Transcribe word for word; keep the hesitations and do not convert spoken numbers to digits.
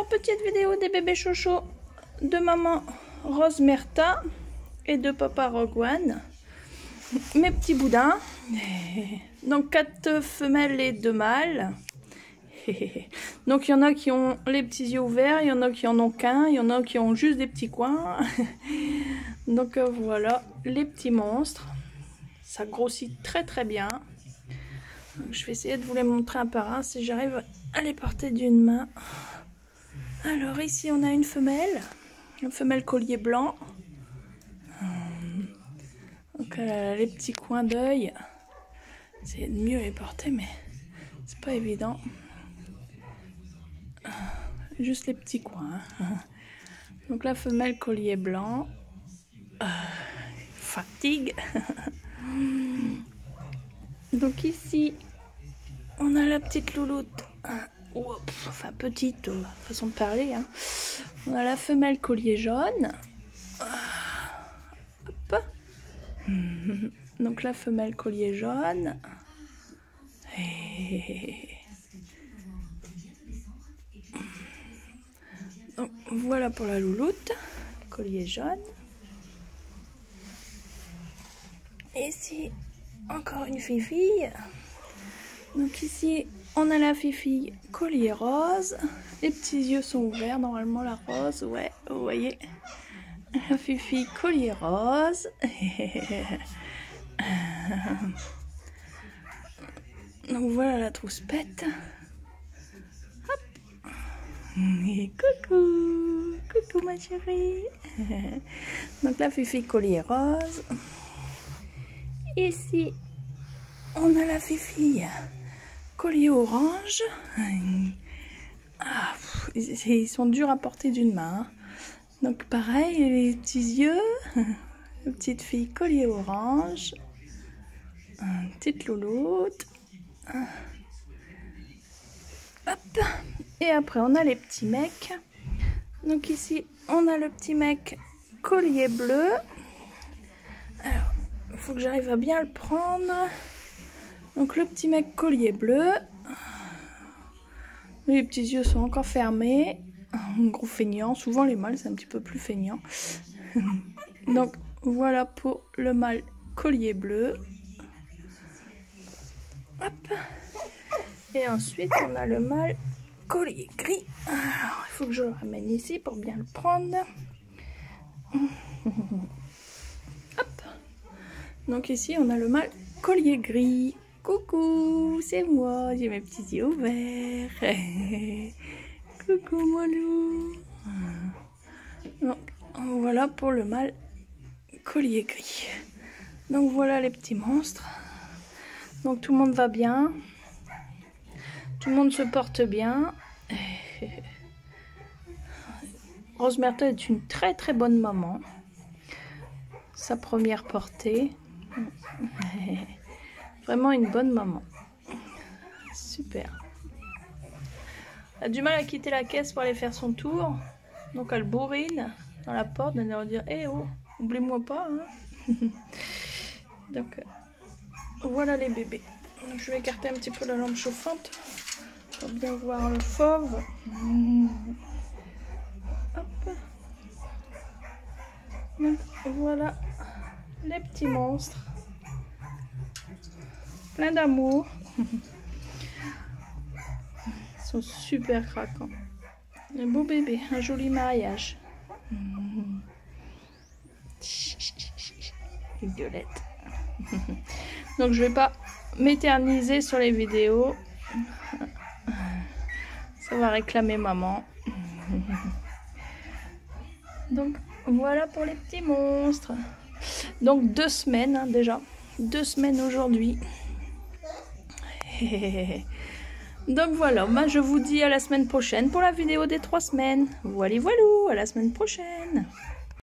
Alors, petite vidéo des bébés chochos de maman Rose Merta et de papa Rogue One. Mes petits boudins. Donc, quatre femelles et deux mâles. Donc, il y en a qui ont les petits yeux ouverts, il y en a qui en ont qu'un, il y en a qui ont juste des petits coins. Donc, euh, voilà les petits monstres. Ça grossit très très bien. Donc, je vais essayer de vous les montrer un par un si j'arrive à les porter d'une main. Alors ici on a une femelle, une femelle collier blanc. Donc elle a les petits coins d'œil. Essayez de mieux les porter mais c'est pas évident. Juste les petits coins. Donc la femelle collier blanc. Fatigue. Donc ici on a la petite louloute. Enfin petite euh, façon de parler. Hein. On a la femelle collier jaune. Hop. Donc la femelle collier jaune. Et... Donc, voilà pour la louloute. Collier jaune. Et ici encore une fille-fille. Donc ici on a la fille-fille collier rose. Les petits yeux sont ouverts normalement la rose. Ouais, vous voyez. La fille-fille collier rose. Donc voilà la trouspette. Hop. Et coucou. Coucou ma chérie. Donc la fille-fille collier rose. Ici on a la fille-fille collier orange. Ah, ils sont durs à porter d'une main. Donc pareil, les petits yeux. La petite fille collier orange. Une petite louloute. Hop. Et après on a les petits mecs. Donc ici on a le petit mec collier bleu. Alors, il faut que j'arrive à bien le prendre. Donc le petit mec collier bleu. Les petits yeux sont encore fermés. Un gros feignant. Souvent les mâles c'est un petit peu plus feignant. Donc voilà pour le mâle collier bleu. Hop. Et ensuite on a le mâle collier gris. Alors il faut que je le ramène ici pour bien le prendre. Hop. Donc ici on a le mâle collier gris. Coucou, c'est moi, j'ai mes petits yeux ouverts. Coucou mon loup. Donc voilà pour le mâle collier gris. Donc voilà les petits monstres. Donc tout le monde va bien. Tout le monde se porte bien. Rose Merta est une très très bonne maman. Sa première portée. Vraiment une bonne maman. Super. Elle a du mal à quitter la caisse pour aller faire son tour. Donc elle bourrine dans la porte. Elle va dire, eh oh, oublie-moi pas. Hein. Donc voilà les bébés. Donc, je vais écarter un petit peu la lampe chauffante pour bien voir le fauve. Hop. Donc voilà les petits monstres. Plein d'amour. Ils sont super craquants. Un beau bébé, un joli mariage. Violette. Donc je vais pas m'éterniser sur les vidéos. Ça va réclamer maman. Donc voilà pour les petits monstres. Donc deux semaines hein, déjà. Deux semaines aujourd'hui. Donc voilà, moi je vous dis à la semaine prochaine pour la vidéo des trois semaines. Voilà, voilà, à la semaine prochaine.